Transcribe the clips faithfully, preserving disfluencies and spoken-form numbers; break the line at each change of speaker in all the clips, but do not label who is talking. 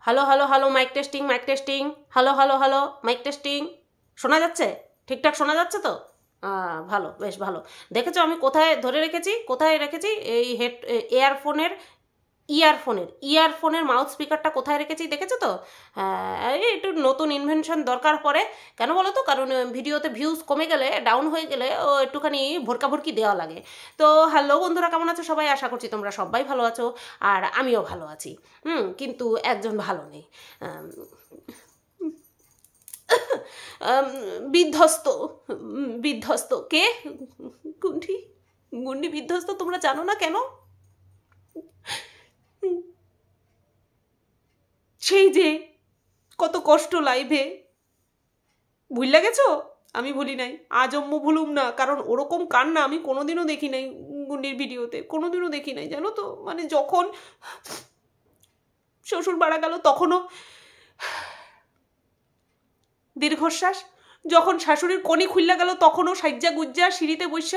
Hello hello hello mike testing mike testing hello hello hello mike testing শোনা যাচ্ছে? ঠিকঠাক শোনা যাচ্ছে তো? ভালো, বেশ ভালো। দেখেছো আমি কোথায় ধরে রেখেছি, কোথায় রেখেছি? এই হেড এয়ারফোনের ইয়ারফোনের ইয়ারফোনের মাউথ স্পিকারটা কোথায় রেখেছি দেখেছো তো? হ্যাঁ, একটু নতুন ইনভেনশন দরকার পড়ে। কেন বলো তো? কারণ ভিডিওতে ভিউজ কমে গেলে, ডাউন হয়ে গেলে ও একটুখানি ভরকা ভরকি দেওয়া লাগে। তো হ্যালো বন্ধুরা, কেমন আছো সবাই? আশা করছি তোমরা সবাই ভালো আছো, আর আমিও ভালো আছি। হুম কিন্তু একজন ভালো নেই, বিধ্বস্ত। বিধ্বস্ত কে? গুন্ডি। গুন্ডি বিধ্বস্ত। তোমরা জানো না কেন? সেই যে কত কষ্ট লাইভে, ভুল গেছো? আমি ভুলি নাই, আজম্ম ভুলুম না, কারণ ওরকম কান্না আমি কোনোদিনও দেখি নাই গুন্ডির ভিডিওতে, কোনোদিনও দেখি নাই, জানো তো? মানে যখন শ্বশুর মারা গেল তখনও দীর্ঘশ্বাস, যখন শাশুড়ির কনি খুললা গেল তখনও সাজ্জা গুজ্জা সিঁড়িতে বসা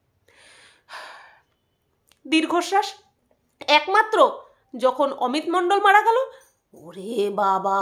দীর্ঘশ্বাস। একমাত্র যখন অমিত মণ্ডল মারা গেল, ওরে বাবা,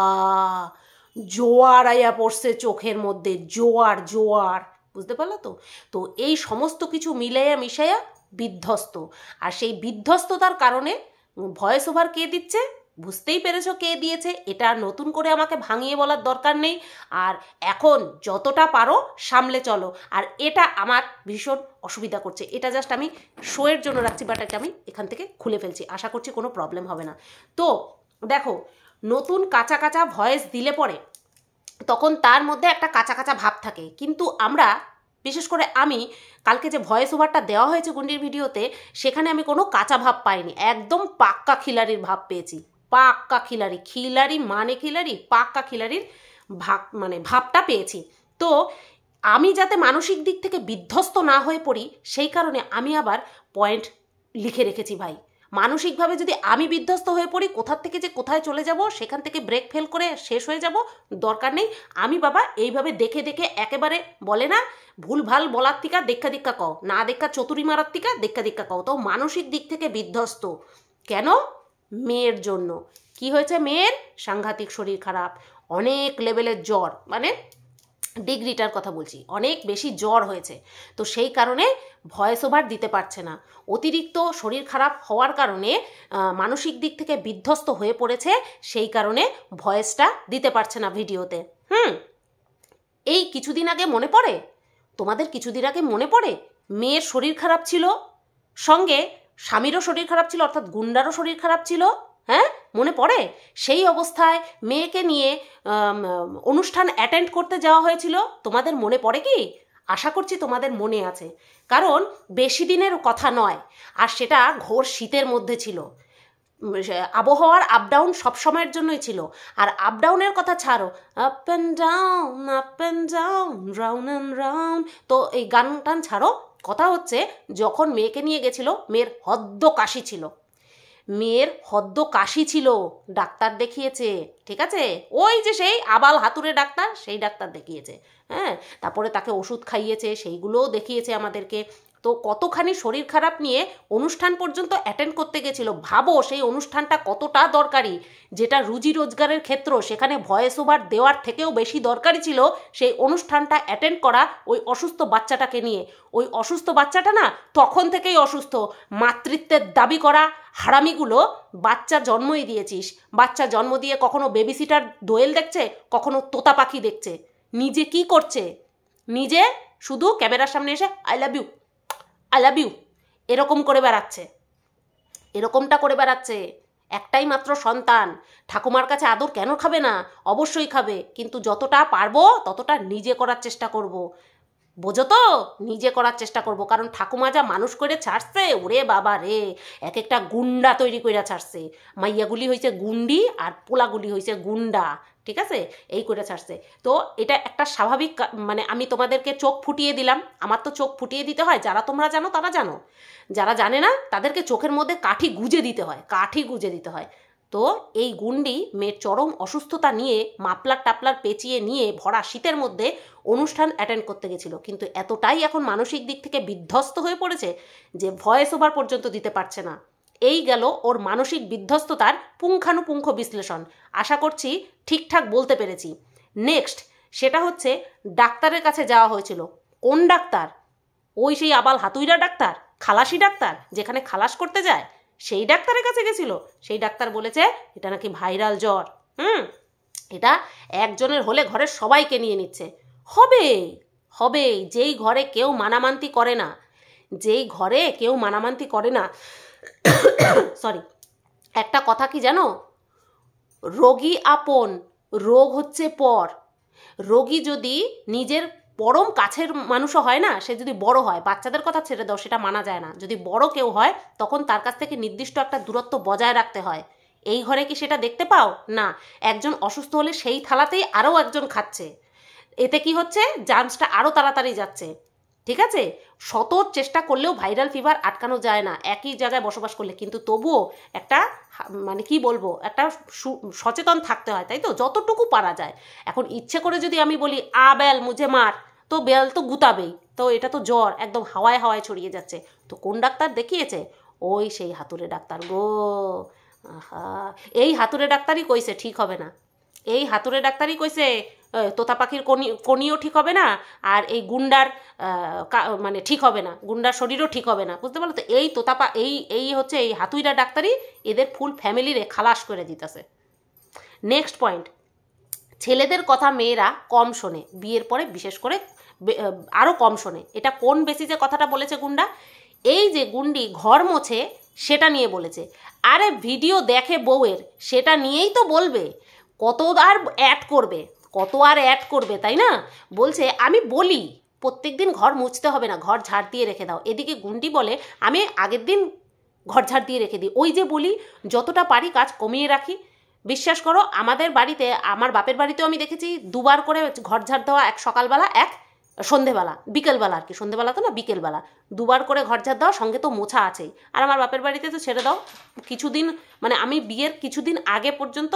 জোয়ার আইয়া পড়ছে চোখের মধ্যে, জোয়ার জোয়ার, বুঝতে পারলো তো? তো এই সমস্ত কিছু মিলাইয়া মিশাইয়া বিধ্বস্ত। আর সেই বিধ্বস্ততার কারণে ভয়েস ওভার কে দিচ্ছে? বুঝতেই পেরেছো কে দিয়েছে। এটা নতুন করে আমাকে ভাঙিয়ে বলার দরকার নেই। আর এখন যতটা পারো সামলে চলো। আর এটা আমার ভীষণ অসুবিধা করছে, এটা জাস্ট আমি শোয়ের জন্য রাখছি, বাট এটা আমি এখান থেকে খুলে ফেলছি, আশা করছি কোনো প্রবলেম হবে না। তো দেখো, নতুন কাঁচা কাঁচা ভয়েস দিলে পরে তখন তার মধ্যে একটা কাঁচা কাঁচা ভাব থাকে, কিন্তু আমরা, বিশেষ করে আমি, কালকে যে ভয়েস ওভারটা দেওয়া হয়েছে গুন্ডির ভিডিওতে, সেখানে আমি কোনো কাঁচা ভাব পাইনি, একদম পাক্কা খিলাড়ির ভাব পেয়েছি। পাক্কা খিলাড়ি, খিলাড়ি মানে খিলাড়ি, পাক্কা খিলাড়ির ভাব, মানে ভাবটা পেয়েছি। তো আমি যাতে মানসিক দিক থেকে বিধ্বস্ত না হয়ে পড়ি, সেই কারণে আমি আবার পয়েন্ট লিখে রেখেছি ভাই। মানসিকভাবে যদি আমি বিধ্বস্ত হয়ে পড়ি, কোথার থেকে যে কোথায় চলে যাব, সেখান থেকে ব্রেক ফেল করে শেষ হয়ে যাব, দরকার নেই। আমি বাবা এইভাবে দেখে দেখে একেবারে, বলে না ভুলভাল বলার থেকে দেখা দেখা কও, না দেখা চতুরি মারার থেকে দেখা দেখা কও। তো মানসিক দিক থেকে বিধ্বস্ত কেন? মেয়ের জন্য। কি হয়েছে মেয়ের? সাংঘাতিক শরীর খারাপ, অনেক লেভেলের জ্বর, মানে ডিগ্রিটার কথা বলছি, অনেক বেশি জ্বর হয়েছে। তো সেই কারণে ভয়েস ওভার দিতে পারছে না। অতিরিক্ত শরীর খারাপ হওয়ার কারণে মানসিক দিক থেকে বিধ্বস্ত হয়ে পড়েছে, সেই কারণে ভয়েসটা দিতে পারছে না ভিডিওতে। হুম এই কিছুদিন আগে মনে পড়ে তোমাদের, কিছুদিন আগে মনে পড়ে মেয়ের শরীর খারাপ ছিল, সঙ্গে স্বামীরও শরীর খারাপ ছিল, অর্থাৎ গুন্ডারও শরীর খারাপ ছিল। হ্যাঁ মনে পড়ে? সেই অবস্থায় মেয়েকে নিয়ে অনুষ্ঠান অ্যাটেন্ড করতে যাওয়া হয়েছিল, তোমাদের মনে পড়ে কি? আশা করছি তোমাদের মনে আছে, কারণ বেশি দিনের কথা নয়, আর সেটা ঘোর শীতের মধ্যে ছিল। আবহাওয়ার আপ ডাউন সবসময়ের জন্যই ছিল। আর আপ ডাউনের কথা ছাড়ো, up and down, up and down, round and round, তো এই গান টান ছাড়ো। কথা হচ্ছে, যখন মেয়েকে নিয়ে গেছিল, মেয়ের হদ্দ কাশি ছিল, মেয়ের হদ্দ কাশি ছিল, ডাক্তার দেখিয়েছে, ঠিক আছে? ওই যে সেই আবাল হাতুড়ে ডাক্তার, সেই ডাক্তার দেখিয়েছে। হ্যাঁ তারপরে তাকে ওষুধ খাইয়েছে, সেইগুলোও দেখিয়েছে আমাদেরকে। তো কতখানি শরীর খারাপ নিয়ে অনুষ্ঠান পর্যন্ত অ্যাটেন্ড করতে গেছিল। ভাবো সেই অনুষ্ঠানটা কতটা দরকারি, যেটা রুজি রোজগারের ক্ষেত্র, সেখানে ভয়েস ওভার দেওয়ার থেকেও বেশি দরকারি ছিল সেই অনুষ্ঠানটা অ্যাটেন্ড করা ওই অসুস্থ বাচ্চাটাকে নিয়ে। ওই অসুস্থ বাচ্চাটা না তখন থেকেই অসুস্থ, মাতৃত্বের দাবি করা হারামিগুলো। বাচ্চা জন্মই দিয়েছিস, বাচ্চা জন্ম দিয়ে কখনো বেবিসিটার দোয়েল দেখছে, কখনো তোতা পাখি দেখছে। নিজে কি করছে? নিজে শুধু ক্যামেরার সামনে এসে I love you, I love you এরকম করে বেড়াচ্ছে, এরকমটা করে বেড়াচ্ছে। একটাই মাত্র সন্তান, ঠাকুমার কাছে আদর কেন খাবে না? অবশ্যই খাবে, কিন্তু যতটা পারবো ততটা নিজে করার চেষ্টা করব। বোঝো তো? নিজে করার চেষ্টা করব, কারণ ঠাকুমা যা মানুষ করে ছাড়ছে, ওরে বাবা রে, এক একটা গুন্ডা তৈরি করে ছাড়ছে। মাইয়াগুলি হয়েছে গুন্ডি আর পোলাগুলি হয়েছে গুন্ডা, ঠিক আছে? এই করে ছাড়ছে। তো এটা একটা স্বাভাবিক, মানে আমি তোমাদেরকে চোখ ফুটিয়ে দিলাম, আমার তো চোখ ফুটিয়ে দিতে হয়, যারা তোমরা জানো তারা জানো, যারা জানে না তাদেরকে চোখের মধ্যে কাঠি গুজে দিতে হয়, কাঠি গুজে দিতে হয়। তো এই গুন্ডি মেয়ের চরম অসুস্থতা নিয়ে মাপলার টাপলার পেঁচিয়ে নিয়ে ভরা শীতের মধ্যে অনুষ্ঠান অ্যাটেন্ড করতে গেছিল, কিন্তু এতটাই এখন মানসিক দিক থেকে বিধ্বস্ত হয়ে পড়েছে যে ভয়েস ওভার পর্যন্ত দিতে পারছে না। এই গেল ওর মানসিক বিধ্বস্ততার পুঙ্খানুপুঙ্খ বিশ্লেষণ। আশা করছি ঠিকঠাক বলতে পেরেছি। নেক্সট সেটা হচ্ছে ডাক্তারের কাছে যাওয়া হয়েছিল। কোন ডাক্তার? ওই সেই আবাল হাতুইরা ডাক্তার, খালাসি ডাক্তার, যেখানে খালাস করতে যায় সেই ডাক্তারের কাছে গেছিল। সেই ডাক্তার বলেছে এটা নাকি ভাইরাল জ্বর। হুম এটা একজনের হলে ঘরের সবাইকে নিয়ে নিচ্ছে। হবে হবে যেই ঘরে কেউ মানামান্তি করে না, যেই ঘরে কেউ মানামান্তি করে না সরি একটা কথা কি জানো, রোগী আপন, রোগ হচ্ছে পর। রোগী যদি নিজের পরম কাছের মানুষও হয় না, সে যদি বড় হয়, বাচ্চাদের কথা ছেড়ে দাও, সেটা মানা যায় না, যদি বড় কেউ হয় তখন তার কাছ থেকে নির্দিষ্ট একটা দূরত্ব বজায় রাখতে হয়। এই ঘরে কি সেটা দেখতে পাও? না, একজন অসুস্থ হলে সেই থালাতেই আরও একজন খাচ্ছে। এতে কি হচ্ছে, জার্মসটা আরও তাড়াতাড়ি যাচ্ছে। ঠিক আছে, শত চেষ্টা করলেও ভাইরাল ফিভার আটকানো যায় না একই জায়গায় বসবাস করলে, কিন্তু তবুও একটা মানে কি বলবো, একটা সচেতন থাকতে হয়, তাই তো, যতটুকু পারা যায়। এখন ইচ্ছে করে যদি আমি বলি আ বেল মুঝে মার, তো বেল তো গুতাবেই, তো এটা তো জ্বর একদম হাওয়ায় হাওয়ায় ছড়িয়ে যাচ্ছে। তো কোন ডাক্তার দেখিয়েছে? ওই সেই হাতুড়ে ডাক্তার গো। আহা, এই হাতুড়ে ডাক্তারই কইছে ঠিক হবে না, এই হাতুড়ে ডাক্তারই কইছে তোতা পাখির কনি কনিও ঠিক হবে না, আর এই গুন্ডার মানে ঠিক হবে না, গুন্ডার শরীরও ঠিক হবে না, বুঝতে পারলো তো? এই তোতাপা এই এই হচ্ছে এই হাতুইরা ডাক্তারই এদের ফুল ফ্যামিলিরে খালাস করে দিতেছে। নেক্সট পয়েন্ট, ছেলেদের কথা মেয়েরা কম শোনে, বিয়ের পরে বিশেষ করে আরও কম শোনে। এটা কোন বেসিসে কথাটা বলেছে গুন্ডা? এই যে গুন্ডি ঘর মোছে সেটা নিয়ে বলেছে। আরে ভিডিও দেখে বউয়ের, সেটা নিয়েই তো বলবে, কত আর অ্যাড করবে, কত আর অ্যাড করবে, তাই না? বলছে আমি বলি প্রত্যেক দিন ঘর মুছতে হবে না, ঘর ঝাড় দিয়ে রেখে দাও। এদিকে গুন্ডি বলে আমি আগের দিন ঘর ঝাড় দিয়ে রেখে দিই। ওই যে বলি যতটা পারি কাজ কমিয়ে রাখি। বিশ্বাস করো আমাদের বাড়িতে, আমার বাপের বাড়িতেও আমি দেখেছি দুবার করে ঘর ঝাড় দেওয়া, এক সকালবেলা এক সন্ধেবেলা, বিকেলবেলা আর কি, সন্ধেবেলা তো না বিকেলবেলা, দুবার করে ঘর ঝাড় দেওয়া, সঙ্গে তো মোছা আছেই। আর আমার বাপের বাড়িতে তো ছেড়ে দাও, কিছুদিন মানে আমি বিয়ের কিছুদিন আগে পর্যন্ত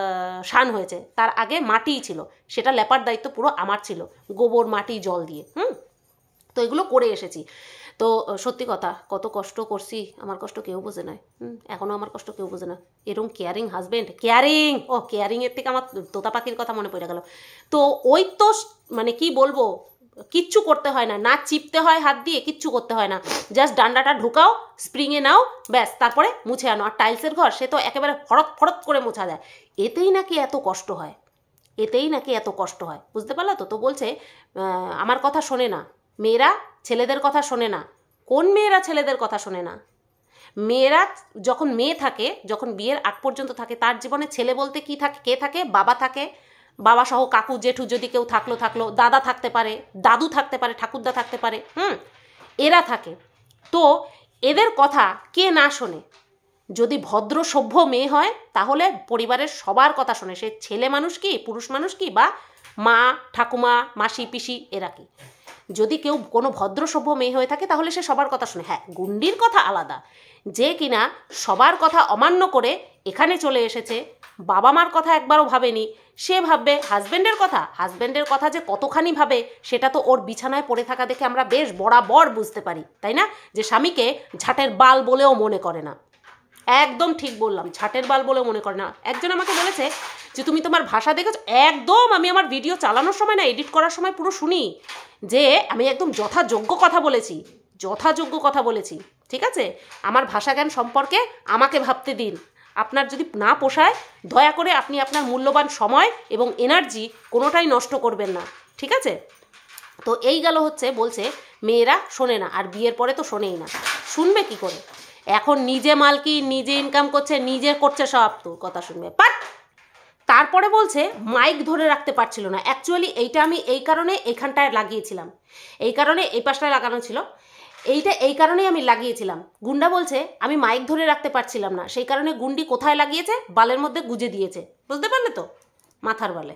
শান হয়েছে, তার আগে মাটিই ছিল, সেটা লেপার দায়িত্ব পুরো আমার ছিল, গোবর মাটি জল দিয়ে। হুম তো এগুলো করে এসেছি। তো সত্যি কথা, কত কষ্ট করছি, আমার কষ্ট কেউ বোঝে না। হুম এখনও আমার কষ্ট কেউ বোঝে না। এরকম কেয়ারিং হাজব্যান্ড, কেয়ারিং ও কেয়ারিংয়ের থেকে আমার তোতা পাখির কথা মনে পড়ে গেল। তো ওই তো মানে কি বলবো, কিচ্ছু করতে হয় না, না চিপতে হয় হাত দিয়ে, কিচ্ছু করতে হয় না, জাস্ট ডান্ডাটা ঢুকাও, স্প্রিংয়ে নাও, ব্যাস, তারপরে মুছে আনো। আর টাইলসের ঘর, সে তো একেবারে ফরত ফরত করে মোছা যায়। এতেই নাকি এত কষ্ট হয়, এতেই নাকি এত কষ্ট হয়, বুঝতে পারলা তো? তো বলছে আমার কথা শোনে না, মেয়েরা ছেলেদের কথা শোনে না। কোন মেয়েরা ছেলেদের কথা শোনে না? মেয়েরা যখন মেয়ে থাকে, যখন বিয়ের আগ পর্যন্ত থাকে, তার জীবনে ছেলে বলতে কি থাকে, কে থাকে? বাবা থাকে, বাবা সহ কাকু জেঠু যদি কেউ থাকলো থাকলো, দাদা থাকতে পারে, দাদু থাকতে পারে, ঠাকুরদা থাকতে পারে, হুম এরা থাকে। তো এদের কথা কে না শোনে? যদি ভদ্র সভ্য মেয়ে হয় তাহলে পরিবারের সবার কথা শোনে, সে ছেলে মানুষ কি পুরুষ মানুষ কি, বা মা ঠাকুমা মাসি পিসি এরা কি। যদি কেউ কোনো ভদ্র সভ্য মেয়ে হয়ে থাকে তাহলে সে সবার কথা শোনে। হ্যাঁ, গুন্ডির কথা আলাদা, যে কিনা সবার কথা অমান্য করে এখানে চলে এসেছে, বাবা মার কথা একবারও ভাবেনি, সে ভাববে হাজব্যান্ডের কথা। হাজব্যান্ডের কথা যে কতখানি ভাবে সেটা তো ওর বিছানায় পড়ে থাকা দেখে আমরা বেশ বরাবর বুঝতে পারি, তাই না? যে স্বামীকে ঝাঁটের বাল বলেও মনে করে না। একদম ঠিক বললাম, ঝাঁটের বাল বলেও মনে করে না। একজন আমাকে বলেছে যে তুমি তোমার ভাষা দেখেছো? একদম, আমি আমার ভিডিও চালানোর সময় না, এডিট করার সময় পুরো শুনি যে আমি একদম যথাযোগ্য কথা বলেছি, যথাযোগ্য কথা বলেছি। ঠিক আছে, আমার ভাষা জ্ঞান সম্পর্কে আমাকে ভাবতে দিন। আপনার যদি না পোষায়, দয়া করে আপনি আপনার মূল্যবান সময় এবং এনার্জি কোনোটাই নষ্ট করবেন না, ঠিক আছে? তো এই গেল হচ্ছে, বলছে মেয়েরা শোনে না, আর বিয়ের পরে তো শোনেই না। শুনবে কি করে? এখন নিজে মালকি, নিজে ইনকাম করছে, নিজে করছে সব, তোর কথা শুনবে পাট। তারপরে বলছে মাইক ধরে রাখতে পারছিল না। অ্যাকচুয়ালি এইটা আমি এই কারণে এইখানটায় লাগিয়েছিলাম, এই কারণে এই পাশটায় লাগানো ছিল, এইটা এই কারণেই আমি লাগিয়েছিলাম। গুন্ডা বলছে আমি মাইক ধরে রাখতে পারছিলাম না, সেই কারণে গুন্ডি কোথায় লাগিয়েছে? বালের মধ্যে গুজে দিয়েছে, বুঝতে পারলে তো? মাথার বালে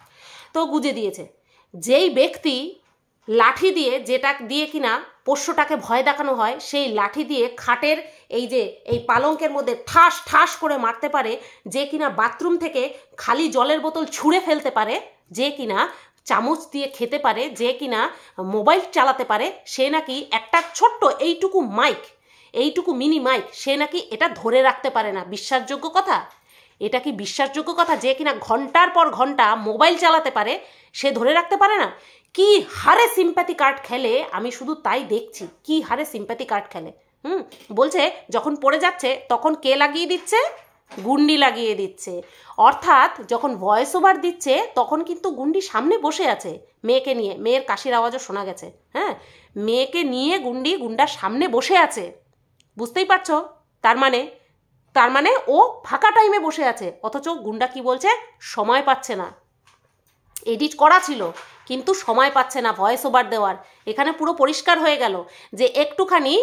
তো গুজে দিয়েছে। যেই ব্যক্তি লাঠি দিয়ে, যেটা দিয়ে কিনা পোষ্যটাকে ভয় দেখানো হয়, সেই লাঠি দিয়ে খাটের এই যে এই পালঙ্কের মধ্যে ঠাস ঠাস করে মারতে পারে, যে কিনা বাথরুম থেকে খালি জলের বোতল ছুঁড়ে ফেলতে পারে, যে কিনা চামচ দিয়ে খেতে পারে, যে কিনা মোবাইল চালাতে পারে, সে নাকি একটা ছোট্ট এইটুকু মাইক, এইটুকু মিনি মাইক, সে নাকি এটা ধরে রাখতে পারে না। বিশ্বাসযোগ্য কথা? এটা কি বিশ্বাসযোগ্য কথা? যে কিনা ঘন্টার পর ঘন্টা মোবাইল চালাতে পারে, সে ধরে রাখতে পারে না? কি হারে সিম্প্যাথি কার্ড খেলে, আমি শুধু তাই দেখছি, কি হারে সিম্প্যাথি কার্ড খেলে। হুম বলছে যখন পড়ে যাচ্ছে তখন কে লাগিয়ে দিচ্ছে? গুন্ডি লাগিয়ে দিচ্ছে। অর্থাৎ যখন ভয়েস ওভার দিচ্ছে তখন কিন্তু গুন্ডি সামনে বসে আছে মেয়েকে নিয়ে, মেয়ের কাশির আওয়াজও শোনা গেছে। হ্যাঁ, মেয়েকে নিয়ে গুন্ডি গুন্ডার সামনে বসে আছে, বুঝতেই পারছো? তার মানে তার মানে ও ফাঁকা টাইমে বসে আছে, অথচ গুন্ডা কি বলছে? সময় পাচ্ছে না। এডিট করা ছিল কিন্তু সময় পাচ্ছে না ভয়েস ওভার দেওয়ার। এখানে পুরো পরিষ্কার হয়ে গেল যে একটুখানি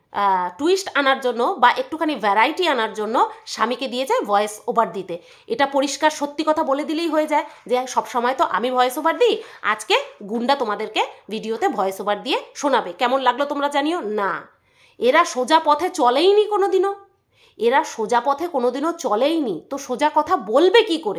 টুইস্ট আনার জন্য বা একটুখানি ভ্যারাইটি আনার জন্য স্বামীকে দিয়ে যায় ভয়েস ওভার দিতে। এটা পরিষ্কার সত্যি কথা বলে দিলেই হয়ে যায় যে সবসময় তো আমি ভয়েস ওভার দিই, আজকে গুন্ডা তোমাদেরকে ভিডিওতে ভয়েস ওভার দিয়ে শোনাবে। কেমন লাগলো তোমরা জানিও না। এরা সোজা পথে চলেইনি কোনো দিনও, এরা সোজা পথে কোনো দিনও চলেইনি, তো সোজা কথা বলবে কি করে?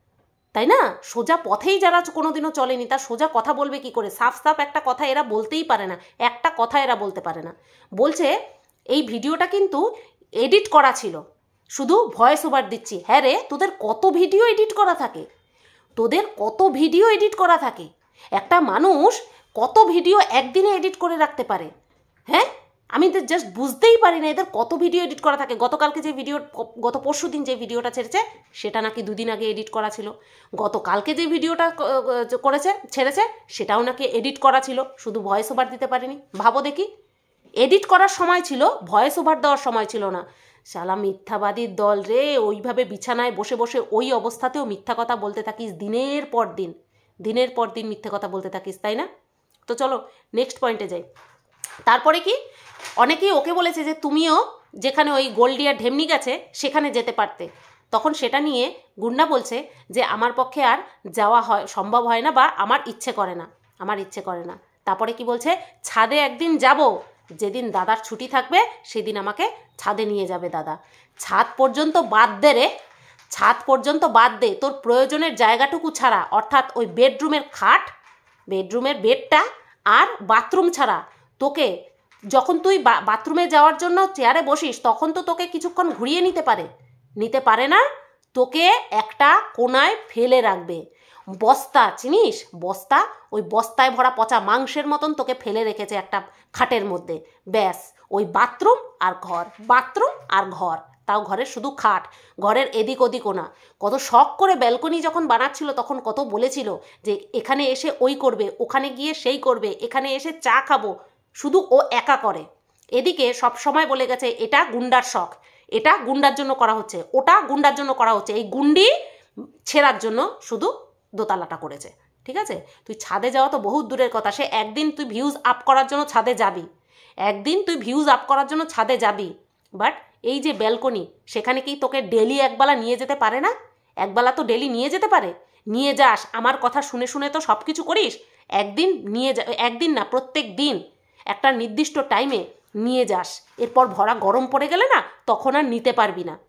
তাই না? সোজা পথেই যারা কোনোদিনও চলেনি তার সোজা কথা বলবে কি করে? সাফ সাফ একটা কথা এরা বলতেই পারে না, একটা কথা এরা বলতে পারে না। বলছে এই ভিডিওটা কিন্তু এডিট করা ছিল, শুধু ভয়েস ওভার দিচ্ছি। হ্যাঁ রে, তোদের কত ভিডিও এডিট করা থাকে, তোদের কত ভিডিও এডিট করা থাকে। একটা মানুষ কত ভিডিও একদিনে এডিট করে রাখতে পারে? হ্যাঁ, আমি তো জাস্ট বুঝতেই পারি না এদের কত ভিডিও এডিট করা থাকে। গতকালকে যে ভিডিও, গত পরশু দিন যে ভিডিওটা ছেড়েছে সেটা নাকি দুদিন আগে এডিট করা ছিল। গতকালকে যে ভিডিওটা করেছে ছেড়েছে সেটাও নাকি এডিট করা ছিল, শুধু ভয়েস ওভার দিতে পারিনি। ভাবো দেখি, এডিট করার সময় ছিল, ভয়েস ওভার দেওয়ার সময় ছিল না। শালা মিথ্যাবাদীর দল রে, ওইভাবে বিছানায় বসে বসে ওই অবস্থাতেও মিথ্যা কথা বলতে থাকিস দিনের পর দিন, দিনের পর দিন মিথ্যা কথা বলতে থাকিস, তাই না? তো চলো নেক্সট পয়েন্টে যাই। তারপরে কি, অনেকেই ওকে বলেছে যে তুমিও যেখানে ওই গোল্ডিয়া ঢেমনি গেছে সেখানে যেতে পারতে। তখন সেটা নিয়ে গুন্ডা বলছে যে আমার পক্ষে আর যাওয়া হয় সম্ভব হয় না, বা আমার ইচ্ছে করে না, আমার ইচ্ছে করে না। তারপরে কি বলছে? ছাদে একদিন যাব, যেদিন দাদার ছুটি থাকবে সেদিন আমাকে ছাদে নিয়ে যাবে দাদা। ছাদ পর্যন্ত বাদ দে রে, ছাদ পর্যন্ত বাদ দে, তোর প্রয়োজনের জায়গাটুকু ছাড়া, অর্থাৎ ওই বেডরুমের খাট, বেডরুমের বেডটা আর বাথরুম ছাড়া তোকে, যখন তুই বাথরুমে যাওয়ার জন্য চেয়ারে বসিস তখন তো তোকে কিছুক্ষণ ঘুরিয়ে নিতে পারে, নিতে পারে না, তোকে একটা কোনায় ফেলে রাখবে। বস্তা চিনিস? বস্তা, ওই বস্তায় ভরা পচা মাংসের মতন তোকে ফেলে রেখেছে একটা খাটের মধ্যে। ব্যাস, ওই বাথরুম আর ঘর, বাথরুম আর ঘর, তাও ঘরের শুধু খাট, ঘরের এদিক ওদিকও না। কত শখ করে ব্যালকনি যখন বানাচ্ছিল তখন কত বলেছিল যে এখানে এসে ওই করবে, ওখানে গিয়ে সেই করবে, এখানে এসে চা খাবো, শুধু ও একা করে। এদিকে সব সময় বলে গেছে এটা গুন্ডার শখ, এটা গুন্ডার জন্য করা হচ্ছে, ওটা গুন্ডার জন্য করা হচ্ছে, এই গুন্ডি ছেঁড়ার জন্য শুধু দোতলাটা করেছে। ঠিক আছে, তুই ছাদে যাওয়া তো বহুত দূরের কথা, সে একদিন তুই ভিউজ আপ করার জন্য ছাদে যাবি, একদিন তুই ভিউজ আপ করার জন্য ছাদে যাবি, বাট এই যে ব্যালকনি সেখানে কি তোকে ডেলি একবেলা নিয়ে যেতে পারে না? একবেলা তো ডেলি নিয়ে যেতে পারে, নিয়ে যাস। আমার কথা শুনে শুনে তো সব কিছু করিস, একদিন নিয়ে যা, একদিন না প্রত্যেক দিন একটা নির্দিষ্ট টাইমে নিয়ে যাস। এরপর ভরা গরম পড়ে গেলে না তখন আর নিতে পারবি না,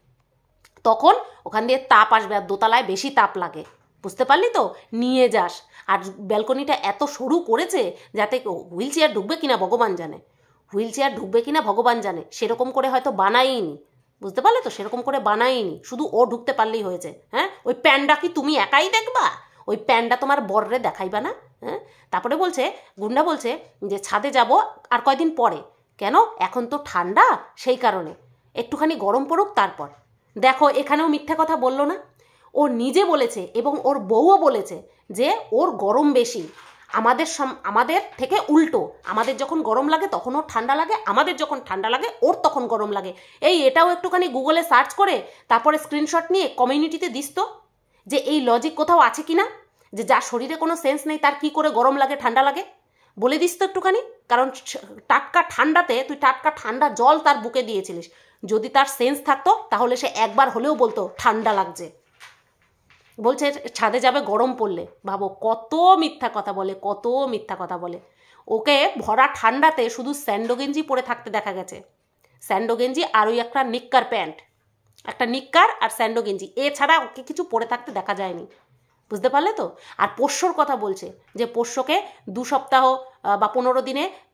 তখন ওখান দিয়ে তাপ আসবে, আর দোতলায় বেশি তাপ লাগে, বুঝতে পারলি তো? নিয়ে যাস। আর ব্যালকনিটা এত সরু করেছে যাতে হুইল চেয়ার ঢুকবে কিনা ভগবান জানে, হুইল চেয়ার ঢুকবে কিনা ভগবান জানে, সেরকম করে হয়তো বানাইনি, বুঝতে পারলে তো? সেরকম করে বানাইনি, শুধু ও ঢুকতে পারলেই হয়েছে। হ্যাঁ, ওই প্যান্ডা কি তুমি একাই দেখবা? ওই প্যান্ডা তোমার বররে দেখাইবা না? হ্যাঁ, তারপরে বলছে গুন্ডা বলছে যে ছাদে যাব আর কয়দিন পরে। কেন? এখন তো ঠান্ডা, সেই কারণে, একটুখানি গরম পড়ুক তারপর। দেখো এখানেও মিথ্যা কথা বললো না, ও নিজে বলেছে এবং ওর বউও বলেছে যে ওর গরম বেশি, আমাদের আমাদের থেকে উল্টো, আমাদের যখন গরম লাগে তখন ওর ঠান্ডা লাগে, আমাদের যখন ঠান্ডা লাগে ওর তখন গরম লাগে। এই এটাও একটুখানি গুগলে সার্চ করে তারপরে স্ক্রিনশট নিয়ে কমিউনিটিতে দিস তো, যে এই লজিক কোথাও আছে কি না, যে যার শরীরে কোনো সেন্স নেই তার কি করে গরম লাগে ঠান্ডা লাগে, বলে দিস তো একটুখানি। কারণ টাটকা ঠান্ডাতে তুই টাটকা ঠান্ডা জল তার বুকে দিয়েছিলিস, যদি তার সেন্স থাকতো তাহলে সে একবার হলেও বলতো ঠান্ডা লাগছে। বলছে ছাদে যাবে গরম পড়লে, ভাবো কত মিথ্যা কথা বলে, কত মিথ্যা কথা বলে। ওকে ভরা ঠান্ডাতে শুধু স্যান্ডো গেঞ্জি পরে থাকতে দেখা গেছে, স্যান্ডো গেঞ্জি আর ওই একটা নিক্কার প্যান্ট, একটা নিক্কার আর স্যান্ডো গেঞ্জি, এছাড়া ওকে কিছু পরে থাকতে দেখা যায়নি, বুঝতে পারলে তো? আর পোষ্যর কথা বলছে যে পোষ্যকে দু সপ্তাহ বা পনেরো দিনে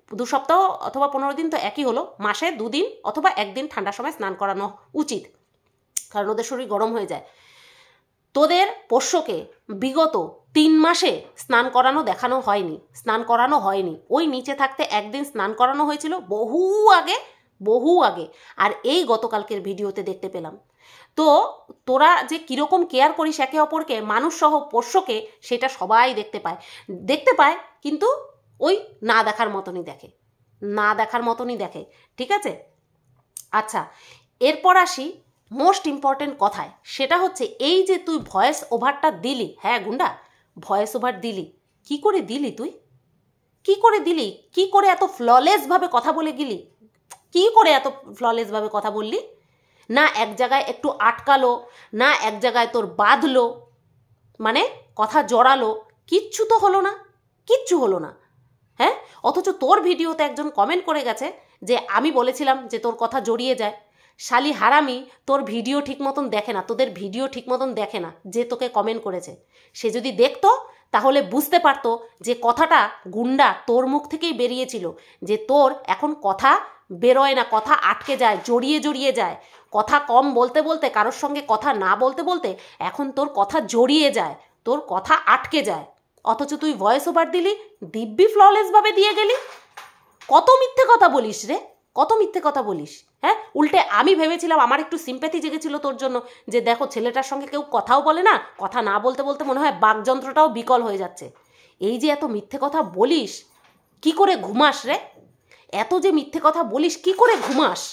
দু সপ্তাহ অথবা পনেরো দিন তো একই হলো, মাসে দুদিন অথবা একদিন ঠান্ডার সময় স্নান করানো উচিত, কারণ ওদের শরীর গরম হয়ে যায়। তোদের পোষ্যকে বিগত তিন মাসে স্নান করানো দেখানো হয়নি, স্নান করানো হয়নি। ওই নিচে থাকতে একদিন স্নান করানো হয়েছিল বহু আগে, বহু আগে, আর এই গতকালকের ভিডিওতে দেখতে পেলাম। তো তোরা যে কীরকম কেয়ার করিস একে অপরকে, মানুষ সহ পোষ্যকে, সেটা সবাই দেখতে পায়, দেখতে পায় কিন্তু ওই না দেখার মতনই দেখে, না দেখার মতনই দেখে, ঠিক আছে? আচ্ছা, এরপর আসি মোস্ট ইম্পর্টেন্ট কথায়, সেটা হচ্ছে এই যে তুই ভয়েস ওভারটা দিলি, হ্যাঁ গুন্ডা, ভয়েস ওভার দিলি, কি করে দিলি তুই? কি করে দিলি? কি করে এত ফ্ললেসভাবে কথা বলে গেলি? কি করে এত ফ্ললেসভাবে কথা বললি? না এক জায়গায় একটু আটকালো, না এক জায়গায় তোর বাঁধলো, মানে কথা জড়ালো, কিচ্ছু তো হলো না, কিচ্ছু হলো না, হ্যাঁ? অথচ তোর ভিডিওতে একজন কমেন্ট করে গেছে যে আমি বলেছিলাম যে তোর কথা জড়িয়ে যায়। শালি হারামি, তোর ভিডিও ঠিক মতন দেখে না, তোদের ভিডিও ঠিক মতন দেখে না, যে তোকে কমেন্ট করেছে সে যদি দেখতো তাহলে বুঝতে পারতো যে কথাটা গুন্ডা তোর মুখ থেকেই বেরিয়েছিল, যে তোর এখন কথা বেরোয় না, কথা আটকে যায়, জড়িয়ে জড়িয়ে যায়, কথা কম বলতে বলতে, কারোর সঙ্গে কথা না বলতে বলতে এখন তোর কথা জড়িয়ে যায়, তোর কথা আটকে যায়। অথচ তুই ভয়েস ওভার দিলি, দিব্যি ফ্ললেসভাবে দিয়ে গেলি। কত মিথ্যে কথা বলিস রে, কত মিথ্যে কথা বলিস, হ্যাঁ? উল্টে আমি ভেবেছিলাম, আমার একটু সিম্প্যাথি জেগেছিল তোর জন্য, যে দেখো ছেলেটার সঙ্গে কেউ কথাও বলে না, কথা না বলতে বলতে মনে হয় বাকযন্ত্রটাও বিকল হয়ে যাচ্ছে। এই যে এত মিথ্যে কথা বলিস, কি করে ঘুমাস রে? এত যে মিথ্যে কথা বলিস, কি করে ঘুমাস?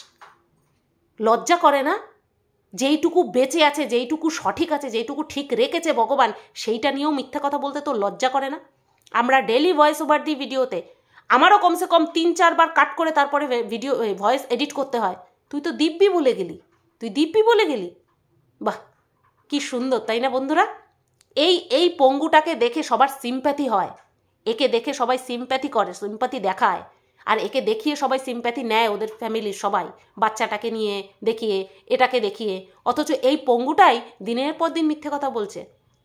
লজ্জা করে না? যেইটুকু বেঁচে আছে, যেইটুকু সঠিক আছে, যেইটুকু ঠিক রেখেছে ভগবান, সেইটা নিয়েও মিথ্যা কথা বলতে তোর লজ্জা করে না? আমরা ডেলি ভয়েস ওভার দিই ভিডিওতে, আমারও কমসে কম তিন চারবার কাট করে তারপরে ভিডিও ভয়েস এডিট করতে হয়। তুই তো দিব্যি বলে গেলি, তুই দিব্যি বলে গেলি। বাহ, কি সুন্দর, তাই না বন্ধুরা? এই এই পঙ্গুটাকে দেখে সবার সিম্প্যাথি হয়, একে দেখে সবাই সিম্প্যাথি করে, সিম্প্যাথি দেখায়, আর একে দেখিয়ে সবাই সিম্প্যাথি নেয়, ওদের ফ্যামিলির সবাই, বাচ্চাটাকে নিয়ে দেখিয়ে, এটাকে দেখিয়ে। অথচ এই পঙ্গুটাই দিনের পর দিন মিথ্যে কথা বলছে।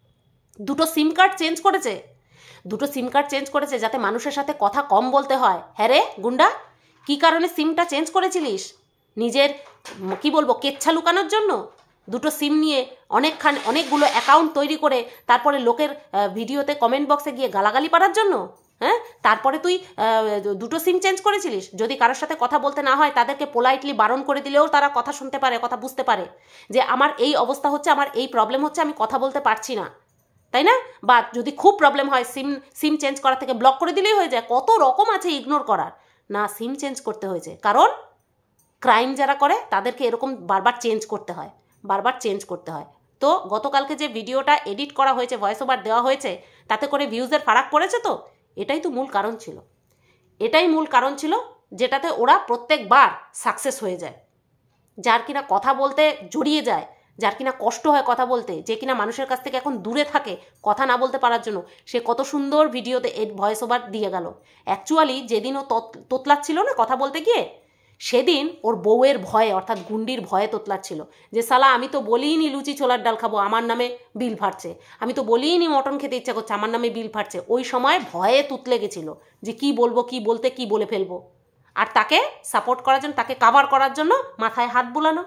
দুটো সিম কার্ড চেঞ্জ করেছে, দুটো সিম কার্ড চেঞ্জ করেছে যাতে মানুষের সাথে কথা কম বলতে হয়। হ্যাঁ রে গুন্ডা, কী কারণে সিমটা চেঞ্জ করেছিলিস? নিজের কি বলবো কেচ্ছা লুকানোর জন্য? দুটো সিম নিয়ে অনেকখান অনেকগুলো অ্যাকাউন্ট তৈরি করে তারপরে লোকের ভিডিওতে কমেন্ট বক্সে গিয়ে গালাগালি পাড়ার জন্য? হ্যাঁ, তারপরে তুই দুটো সিম চেঞ্জ করেছিলিস। যদি কারোর সাথে কথা বলতে না হয় তাদেরকে পোলাইটলি বারণ করে দিলেও তারা কথা শুনতে পারে, কথা বুঝতে পারে যে আমার এই অবস্থা হচ্ছে, আমার এই প্রবলেম হচ্ছে, আমি কথা বলতে পারছি না, তাই না? বা যদি খুব প্রবলেম হয় সিম সিম চেঞ্জ করা থেকে ব্লক করে দিলেই হয়ে যায়। কত রকম আছে ইগনোর করার, না সিম চেঞ্জ করতে হয়েছে, কারণ ক্রাইম যারা করে তাদেরকে এরকম বারবার চেঞ্জ করতে হয়, বারবার চেঞ্জ করতে হয়। তো গতকালকে যে ভিডিওটা এডিট করা হয়েছে, ভয়েস ওভার দেওয়া হয়েছে, তাতে করে ভিউজের ফারাক পড়েছে। তো এটাই তো মূল কারণ ছিল, এটাই মূল কারণ ছিল, যেটাতে ওরা প্রত্যেকবার সাকসেস হয়ে যায়। যার কিনা কথা বলতে জড়িয়ে যায়, যার কিনা কষ্ট হয় কথা বলতে, যে কিনা মানুষের কাছ থেকে এখন দূরে থাকে কথা না বলতে পারার জন্য, সে কত সুন্দর ভিডিওতে ভয়েস ওভার দিয়ে গেল। অ্যাকচুয়ালি যেদিন ও তোতলাচ্ছিল না কথা বলতে গিয়ে, সেদিন ওর বউয়ের ভয়ে, অর্থাৎ গুন্ডির ভয়ে তোতলাচ্ছিল, যে সালা আমি তো বলিনি লুচি ছোলার ডাল খাবো, আমার নামে বিল ফাটছে, আমি তো বলিনি মটন খেতে ইচ্ছা করছে, আমার নামে বিল ফাটছে। ওই সময় ভয়ে তুতলে গেছিল যে কি বলবো, কি বলতে কি বলে ফেলবো, আর তাকে সাপোর্ট করার জন্য, তাকে কাভার করার জন্য মাথায় হাত বুলানো।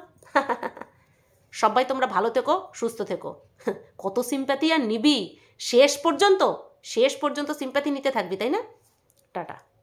সবাই তোমরা ভালো থেকো, সুস্থ থেকো। কত সিম্প্যাথি আর নিবি শেষ পর্যন্ত, শেষ পর্যন্ত সিম্প্যাথি নিতে থাকবি, তাই না? টাটা।